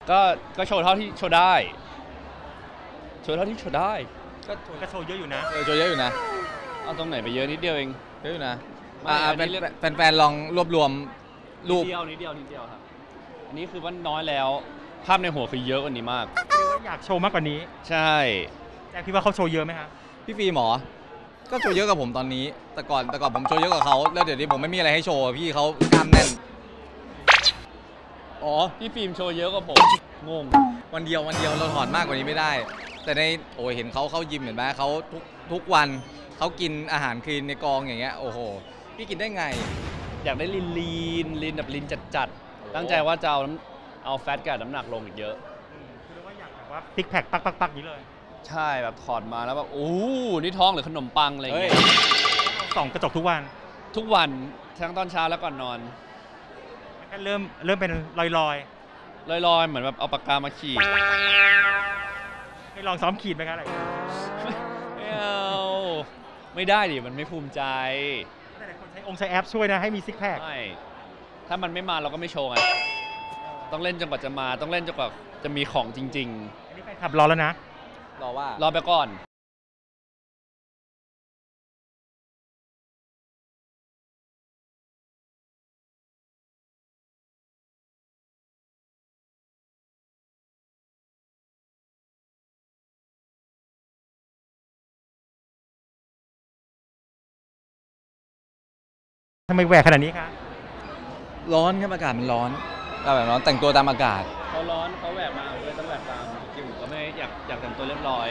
ก็ก็โชว์เท่าที่โชว์ได้โชว์เท่าที่โชว์ได้ก็โชว์เยอะอยู่นะโชว์เยอะอยู่นะเอาตรงไหนไปเยอะนิดเดียวเองเยอะอยู่นะแฟนลองรวบรวมรูปนิดเดียวครับอันนี้คือว่าน้อยแล้วภาพในหัวคือเยอะกว่านี้มากอยากโชว์มากกว่านี้ใช่แจ็คพี่ว่าเขาโชว์เยอะไหมครับพี่ฟีหมอก็โชว์เยอะกับผมตอนนี้แต่ก่อนผมโชว์เยอะกับเขาแล้วเดี๋ยวนี้ผมไม่มีอะไรให้โชว์พี่เขากล้ามแน่นอ๋อพี่ฟิล์มโชว์เยอะกว่าผมงงวันเดียวเราถอดมากกว่านี้ไม่ได้แต่ในโอ้ยเห็นเขาเข้ายิมเห็นไหมเขาทุกวันเขากินอาหารคลีนในกองอย่างเงี้ยโอ้โหพี่กินได้ไงอยากได้ลีนแบบลีนจัดตั้งใจว่าจะเอาแฟตกับน้ำหนักลงอีกเยอะคือว่าอยากแบบว่าซิกแพคปักนี้เลยใช่แบบถอดมาแล้วแบบโอ้นี่ท้องหรือขนมปังอะไรอย่างเงี้ยส่องกระจกทุกวันทั้งตอนเช้าแล้วก่อนนอนเริ่มเป็นลอยเหมือนแบบเอาปากกามาขีดให้ลองซ้อมขีดไหมครับอะไรไม่เอาไม่ได้ดิมันไม่ภูมิใจแต่คนใช้แอปช่วยนะให้มีซิกแพคไม่ถ้ามันไม่มาเราก็ไม่โชว์ไงต้องเล่นจนกว่าจะมาต้องเล่นจนกว่าจะมีของจริงๆอันนี้แฟนคลับรอแล้วนะรอไปก่อนทำไมแหวกขนาดนี้คะร้อนครับอากาศมันร้อนแบบร้อนแต่งตัวตามอากาศเขาร้อนเขาแหวกมาเลยต้องแหวกตามจริงผมก็ไม่อยากแต่งตัวเรียบร้อย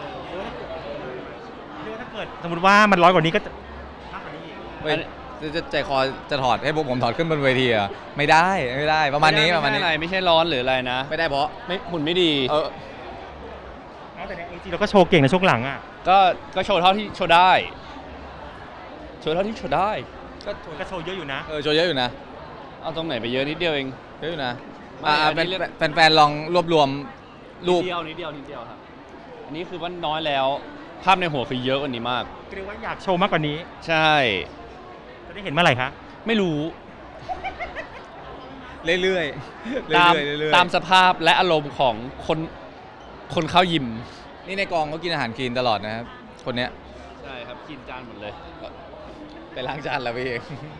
ถ้าเกิดสมมติว่ามันร้อนกว่านี้ก็จะมากกว่านี้อีกจะใจคอจะถอดให้พวกผมถอดขึ้นบนเวทีอะไม่ได้ประมาณนี้ไม่ใช่ร้อนหรืออะไรนะไม่ได้เพราะไม่หุ่นไม่ดีแต่ในไอจีเราก็โชว์เก่งในช่วงหลังอ่ะก็โชว์เท่าที่โชว์ได้โชว์เท่าที่โชว์ได้ก็โชว์เยอะอยู่นะโชว์เยอะอยู่นะเอาตรงไหนไปเยอะนิดเดียวเองเยอะอยู่นะแฟนลองรวบรวมรูปนิดเดียวครับอันนี้คือว่าน้อยแล้วภาพในหัวคือเยอะกว่านี้มากเรียกว่าอยากโชว์มากกว่านี้ใช่จะได้เห็นเมื่อไหร่คะไม่รู้เรื่อยตามสภาพและอารมณ์ของคนเข้ายิมนี่ในกองเขากินอาหารคลีนตลอดนะครับคนเนี้ยใช่ครับกินจานหมดเลยไปล้างจานแล้วพี่เอง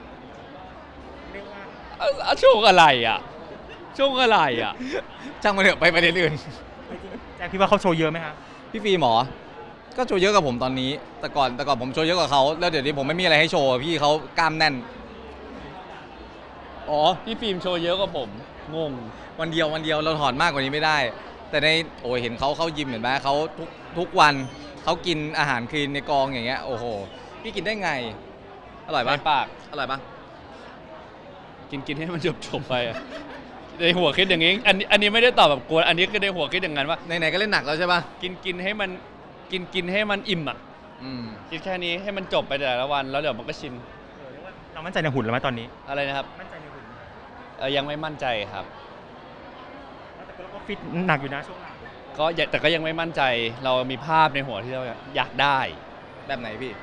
ช่วงอะไรช่างมาเถอะไปประเด็นอื่นแจ็คพี่ว่าเขาโชว์เยอะไหมครับพี่ฟีหมอก็โชว์เยอะกับผมตอนนี้แต่ก่อนผมโชว์เยอะกับเขาแล้วเดี๋ยวนี้ผมไม่มีอะไรให้โชว์พี่เขากล้ามแน่นอ๋อพี่ฟิล์มโชว์เยอะกว่าผมงงวันเดียวเราถอดมากกว่านี้ไม่ได้แต่ในโอ้ยเห็นเขาเข้ายิมเห็นไหมเขาทุกวันเขากินอาหารคลีนในกองอย่างเงี้ยโอ้โหพี่กินได้ไงอร่อยปะปากอร่อยปะกินให้มันจบไปในหัวคิดอย่างงี้อันนี้ไม่ได้ตอบแบบกวนอันนี้ก็ในหัวคิดอย่างนั้นว่าไหนก็เล่นหนักแล้วใช่ปะกินให้มันกินให้มันอิ่มกินแค่นี้ให้มันจบไปแต่ละวันแล้วเดี๋ยวมันก็ชินเรามั่นใจในหุ่นแล้วไหมตอนนี้อะไรนะครับมั่นใจในหุ่นยังไม่มั่นใจครับแต่เราก็ฟิตหนักอยู่นะช่วงหลังแต่ก็ยังไม่มั่นใจเรามีภาพในหัวที่เราอยากได้แบบไหนพี่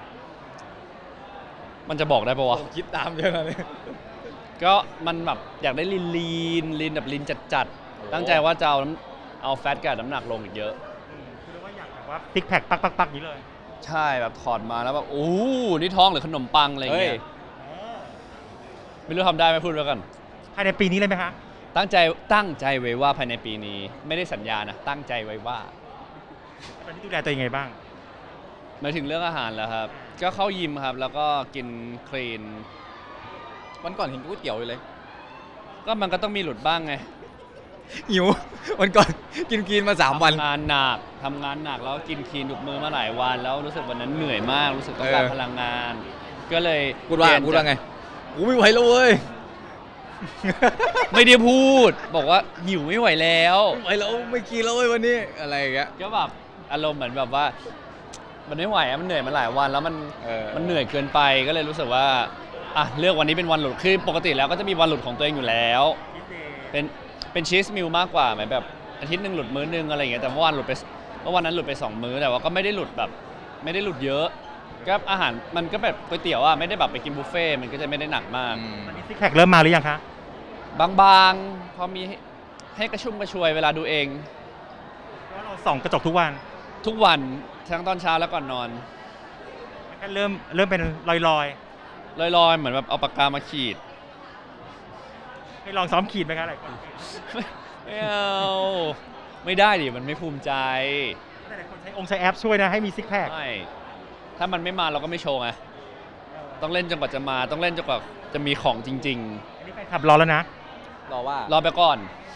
มันจะบอกได้ปะวะคิดตามเยอะเลยก็มันแบบอยากได้ลีนแบบลีนจัดตั้งใจว่าจะเอาแฟตกับน้ำหนักลงอีกเยอะคือว่าอยากแบบว่าซิกแพคปักนี้เลยใช่แบบถอดมาแล้วแบบโอ้นี่ท้องหรือขนมปังอะไรอย่างเงี้ยไม่รู้ทำได้ไหมพูดแล้วกันภายในปีนี้เลยไหมคะตั้งใจไว้ว่าภายในปีนี้ไม่ได้สัญญานะตั้งใจไว้ว่าตอนนี้ดูแลตัวเองไงบ้างหมายถึงเรื่องอาหารแล้วครับก็เข้ายิมครับแล้วก็กินคลีนวันก่อนเห็นก๋วยเตี๋ยวอยู่เลยก็มันก็ต้องมีหลุดบ้างไงหิววันก่อนกินคลีนมา3 วันทำงานหนักแล้วกินคลีนทุกมื้อมาหลายวันแล้วรู้สึกวันนั้นเหนื่อยมากรู้สึกต้องการพลังงานก็เลยพูดว่าไงกูไม่ไหวแล้วเว้ยไม่ได้พูดบอกว่าหิวไม่ไหวแล้วไม่ไหวแล้วไม่กินแล้วเว้ยวันนี้อะไรอย่างเงี้ยก็แบบอารมณ์เหมือนแบบว่ามันไม่ไหวมันเหนื่อยมาหลายวันแล้วมันเหนื่อยเกินไปก็เลยรู้สึกว่าเลือกวันนี้เป็นวันหลุดคือปกติแล้วก็จะมีวันหลุดของตัวเองอยู่แล้วเป็นชีสมิลมากกว่าหมายแบบอาทิตย์นึงหลุดมื้อนึงอะไรอย่างเงี้ยแต่เมื่อวานนั้นหลุดไป2 มื้อแต่ว่าก็ไม่ได้หลุดแบบไม่ได้หลุดเยอะก็อาหารมันก็แบบก๋วยเตี๋ยวไม่ได้แบบไปกินบุฟเฟ่มันก็จะไม่ได้หนักมากตอนนี้ซิกแพคเริ่มมาหรือยังคะบางๆพอมีให้กระชุ่มกระชวยเวลาดูเองเพราะเราส่องกระจกทุกวันทุกวันทั้งตอนเช้าและก่อนนอนก็เริ่มเป็นลอยลอยๆเหมือนแบบเอาปากกามาขีดๆให้ลองซ้อมขีดไหมครับหลายคนไม่เอาไม่ได้ดิมันไม่ภูมิใจหลายคนใช้แอปช่วยนะให้มีซิกแพคไม่ถ้ามันไม่มาเราก็ไม่โชว์ไงต้องเล่นจนกว่าจะมาต้องเล่นจนกว่าจะมีของจริงอันนี้แฟนคลับรอแล้วนะรอว่าๆรอไปก่อน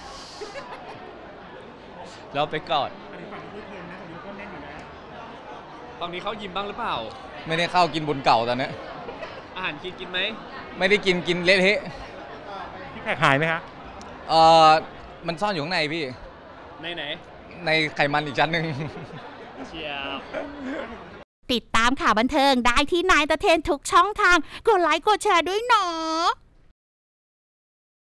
รอไปก่อนฝั่งนี้เขายิมบ้างหรือเปล่าไม่ได้เข้ากินบุญเก่าตอนเนี้ยอาหารกินไหมไม่ได้กินเละเทะซิกแพคหายไหมคะมันซ่อนอยู่ข้างในพี่ไหนในไขมันอีกชั้นหนึ่งเชียร์ติดตามข่าวบันเทิงได้ที่นายตะเทนทุกช่องทางกดไลค์กดแชร์ด้วยเนาะ